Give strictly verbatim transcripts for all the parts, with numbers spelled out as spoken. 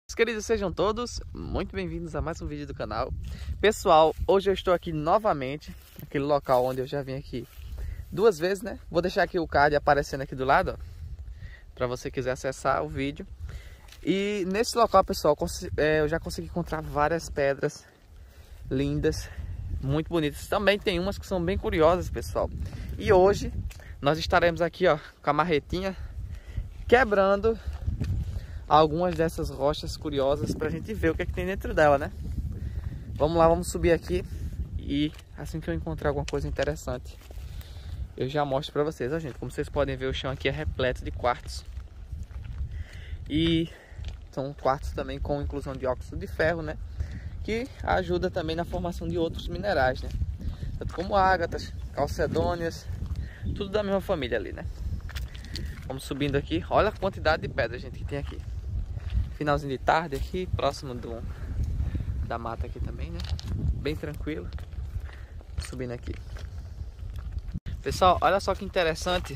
Queridos, sejam todos muito bem-vindos a mais um vídeo do canal. Pessoal, hoje eu estou aqui novamente, naquele local onde eu já vim aqui duas vezes, né? Vou deixar aqui o card aparecendo aqui do lado, ó, para você quiser acessar o vídeo. E nesse local, pessoal, eu já consegui encontrar várias pedras lindas, muito bonitas. Também tem umas que são bem curiosas, pessoal. E hoje nós estaremos aqui, ó, com a marretinha quebrando algumas dessas rochas curiosas pra gente ver o que é que tem dentro dela, né? Vamos lá, vamos subir aqui e assim que eu encontrar alguma coisa interessante eu já mostro pra vocês, ó, gente. Como vocês podem ver, o chão aqui é repleto de quartzo. E são quartzo também com inclusão de óxido de ferro, né? Que ajuda também na formação de outros minerais, né? Tanto como ágatas, calcedônias, tudo da mesma família ali, né? Vamos subindo aqui. Olha a quantidade de pedra, gente, que tem aqui. Finalzinho de tarde aqui, próximo do, da mata aqui também, né? Bem tranquilo. Subindo aqui. Pessoal, olha só que interessante.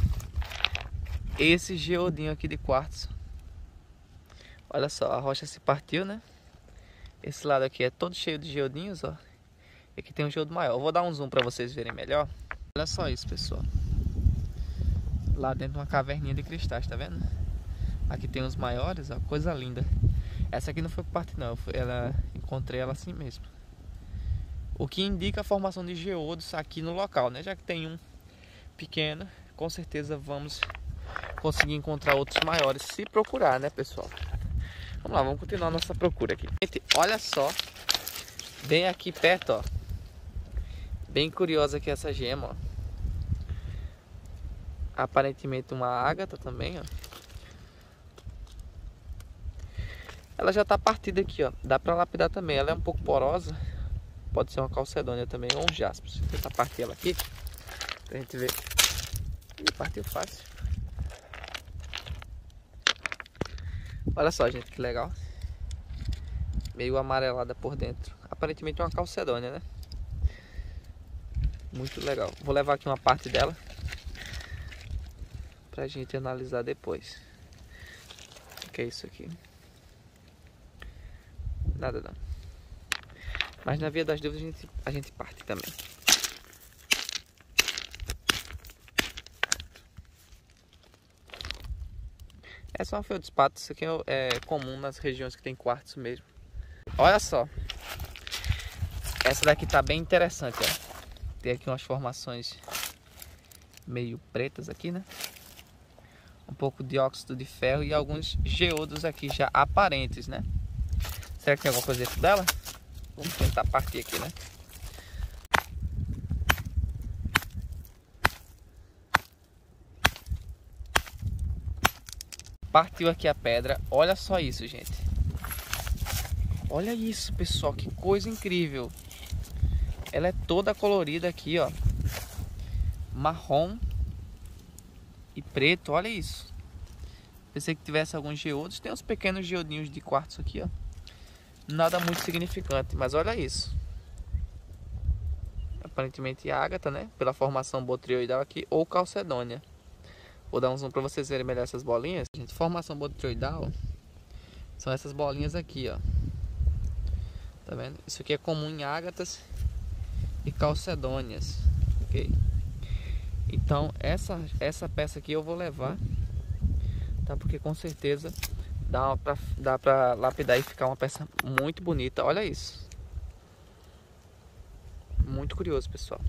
Esse geodinho aqui de quartzo. Olha só, a rocha se partiu, né? Esse lado aqui é todo cheio de geodinhos, ó. E aqui tem um geodo maior. Eu vou dar um zoom para vocês verem melhor. Olha só isso, pessoal. Lá dentro de uma caverninha de cristais, tá vendo? Aqui tem os maiores, ó, coisa linda. Essa aqui não foi por parte não, foi, ela, encontrei ela assim mesmo. O que indica a formação de geodos aqui no local, né? Já que tem um pequeno, com certeza vamos conseguir encontrar outros maiores, se procurar, né, pessoal? Vamos lá, vamos continuar a nossa procura aqui. Gente, olha só, bem aqui perto, ó. Bem curiosa aqui essa gema, ó. Aparentemente uma ágata também, ó. Ela já tá partida aqui, ó. Dá pra lapidar também. Ela é um pouco porosa. Pode ser uma calcedônia também ou um jaspe. Vou tentar partir ela aqui pra gente ver. Ih, partiu fácil. Olha só, gente, que legal. Meio amarelada por dentro. Aparentemente uma calcedônia, né? Muito legal. Vou levar aqui uma parte dela pra gente analisar depois. O que é isso aqui? Nada não. Mas na via das dúvidas a gente, a gente parte também. Essa é uma feldspato. Isso aqui é, é comum nas regiões que tem quartzo mesmo. Olha só. Essa daqui tá bem interessante, ó. Tem aqui umas formações meio pretas aqui, né? Um pouco de óxido de ferro e alguns geodos aqui já aparentes, né? Será que tem alguma coisa dentro dela? Vamos tentar partir aqui, né? Partiu aqui a pedra. Olha só isso, gente. Olha isso, pessoal. Que coisa incrível. Ela é toda colorida aqui, ó. Marrom e preto. Olha isso. Pensei que tivesse alguns geodos. Tem uns pequenos geodinhos de quartzo aqui, ó. Nada muito significante, mas olha isso. Aparentemente ágata, né? Pela formação botrioidal aqui, ou calcedônia. Vou dar um zoom para vocês verem melhor essas bolinhas. Gente, formação botrioidal são essas bolinhas aqui, ó. Tá vendo? Isso aqui é comum em ágatas e calcedônias, ok? Então essa, essa peça aqui eu vou levar, tá? Porque com certeza Dá pra, dá pra lapidar e ficar uma peça muito bonita. Olha isso. Muito curioso, pessoal.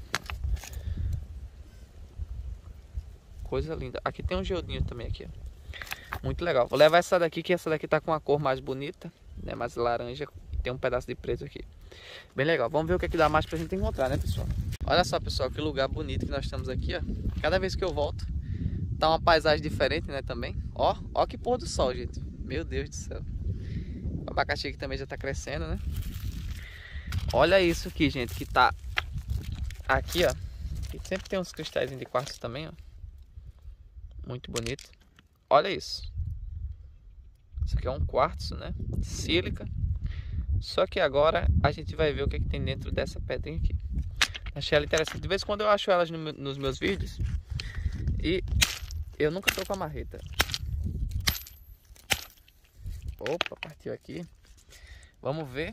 Coisa linda. Aqui tem um geodinho também aqui, ó. Muito legal. Vou levar essa daqui, que essa daqui tá com a cor mais bonita, né? Mais laranja. E tem um pedaço de preto aqui. Bem legal. Vamos ver o que é que dá mais pra gente encontrar, né, pessoal? Olha só, pessoal, que lugar bonito que nós estamos aqui, ó. Cada vez que eu volto, tá uma paisagem diferente, né, também. Ó, ó que pôr do sol, gente. Meu Deus do céu. O abacaxi aqui também já tá crescendo, né? Olha isso aqui, gente, que tá aqui, ó. E sempre tem uns cristais de quartzo também, ó. Muito bonito. Olha isso. Isso aqui é um quartzo, né? De sílica. Só que agora a gente vai ver o que, é que tem dentro dessa pedrinha aqui. Achei ela interessante. De vez em quando eu acho elas no, nos meus vídeos. E eu nunca tô com a marreta. Opa, partiu aqui. Vamos ver.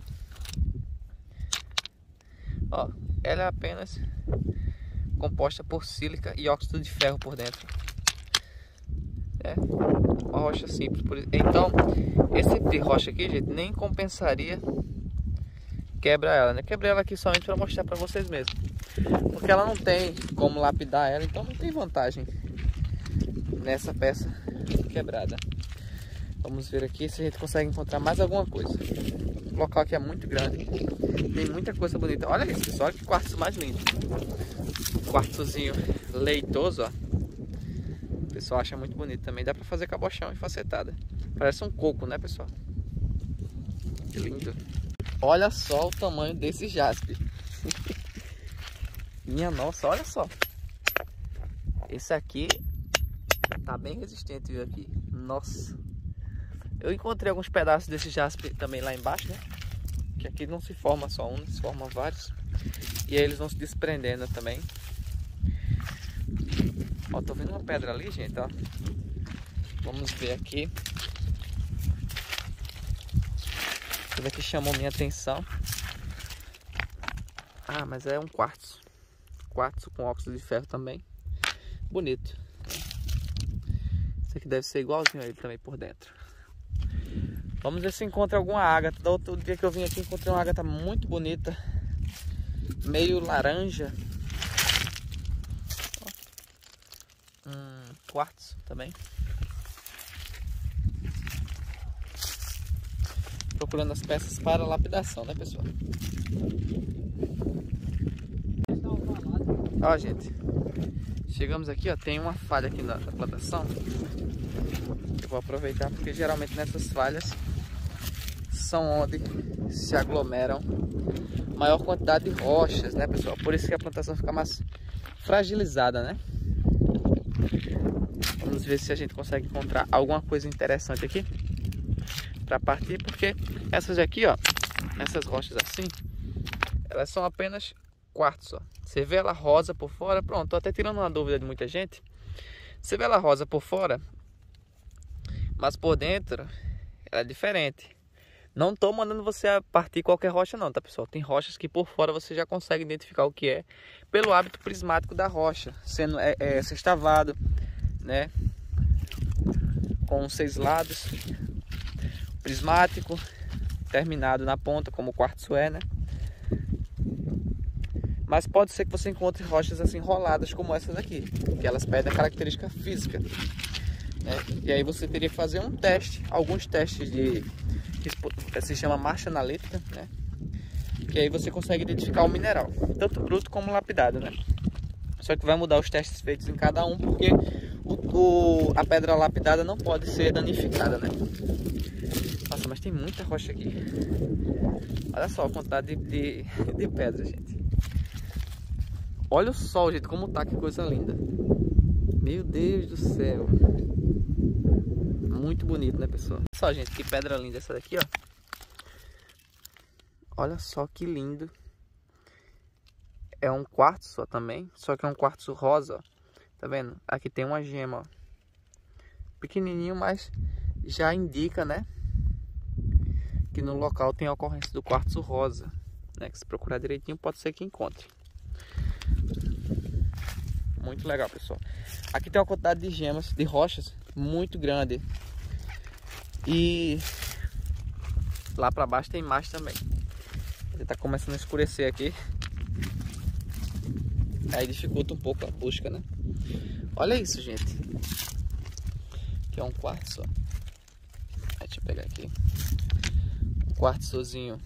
Ó, ela é apenas composta por sílica e óxido de ferro por dentro. É uma rocha simples. Então, esse tipo de rocha aqui, gente, nem compensaria quebrar ela, né? Quebrei ela aqui somente para mostrar para vocês mesmo, porque ela não tem como lapidar ela, então não tem vantagem nessa peça quebrada. Vamos ver aqui se a gente consegue encontrar mais alguma coisa. O local aqui é muito grande, tem muita coisa bonita. Olha isso, pessoal, que quartzo mais lindo. Quartzozinho leitoso, ó. O pessoal acha muito bonito também. Dá pra fazer cabochão e facetada. Parece um coco, né, pessoal? Que lindo. Olha só o tamanho desse jaspe. Minha nossa, olha só. Esse aqui tá bem resistente, viu, aqui. Nossa. Eu encontrei alguns pedaços desse jaspe também lá embaixo, né? Que aqui não se forma só um, se forma vários. E aí eles vão se desprendendo também. Ó, tô vendo uma pedra ali, gente, ó. Vamos ver aqui. Essa daqui chamou minha atenção. Ah, mas é um quartzo. Quartzo com óxido de ferro também. Bonito. Esse aqui deve ser igualzinho a ele também por dentro. Vamos ver se encontra alguma ágata. Do outro dia que eu vim aqui, encontrei uma ágata muito bonita. Meio laranja. Hum, quartzo também. Procurando as peças para lapidação, né, pessoal? Ó, gente, chegamos aqui, ó, tem uma falha aqui na, na plantação. Eu vou aproveitar porque geralmente nessas falhas são onde se aglomeram maior quantidade de rochas, né, pessoal? Por isso que a plantação fica mais fragilizada, né? Vamos ver se a gente consegue encontrar alguma coisa interessante aqui para partir, porque essas aqui, ó, essas rochas assim, elas são apenas quartzo, ó. Você vê ela rosa por fora, pronto, tô até tirando uma dúvida de muita gente. Você vê ela rosa por fora, mas por dentro ela é diferente. Não tô mandando você partir qualquer rocha não, tá, pessoal? Tem rochas que por fora você já consegue identificar o que é pelo hábito prismático da rocha, sendo é, é, sextavado, né, com seis lados, prismático, terminado na ponta, como o quartzo é, né? Mas pode ser que você encontre rochas assim enroladas como essas aqui, que elas pedem a característica física, né? E aí você teria que fazer um teste, alguns testes de que se chama marcha analítica, né? Que aí você consegue identificar o mineral, tanto bruto como lapidado, né? Só que vai mudar os testes feitos em cada um, porque o, o, a pedra lapidada não pode ser danificada, né? Nossa, mas tem muita rocha aqui. Olha só a quantidade de, de, de pedra, gente. Olha o sol, gente, como tá, que coisa linda. Meu Deus do céu. Muito bonito, né, pessoal? Olha só, gente, que pedra linda essa daqui, ó. Olha só que lindo. É um quartzo só também, só que é um quartzo rosa, ó. Tá vendo? Aqui tem uma gema, ó. Pequenininho, mas já indica, né, que no local tem a ocorrência do quartzo rosa, né? Que se procurar direitinho pode ser que encontre. Muito legal, pessoal. Aqui tem uma quantidade de gemas, de rochas muito grande. E lá pra baixo tem mais também. Ele tá começando a escurecer aqui. Aí dificulta um pouco a busca, né? Olha isso, gente. Aqui é um quartzo, ó. Aí, deixa eu pegar aqui. Um quartzozinho.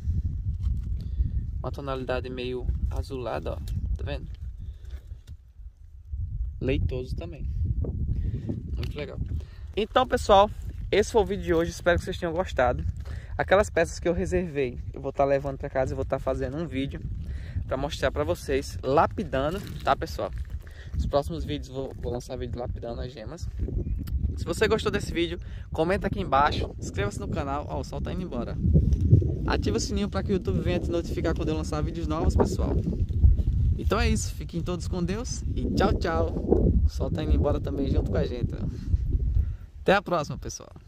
Uma tonalidade meio azulada, ó. Tá vendo? Leitoso também. Muito legal. Então, pessoal, esse foi o vídeo de hoje. Espero que vocês tenham gostado. Aquelas peças que eu reservei, eu vou estar levando para casa e vou estar fazendo um vídeo para mostrar para vocês lapidando, tá, pessoal? Nos próximos vídeos vou, vou lançar vídeo lapidando as gemas. Se você gostou desse vídeo, comenta aqui embaixo, inscreva-se no canal. Ó, o sol tá indo embora. Ativa o sininho para que o YouTube venha te notificar quando eu lançar vídeos novos, pessoal. Então é isso, fiquem todos com Deus e tchau, tchau. O sol tá indo embora também junto com a gente, ó. Até a próxima, pessoal.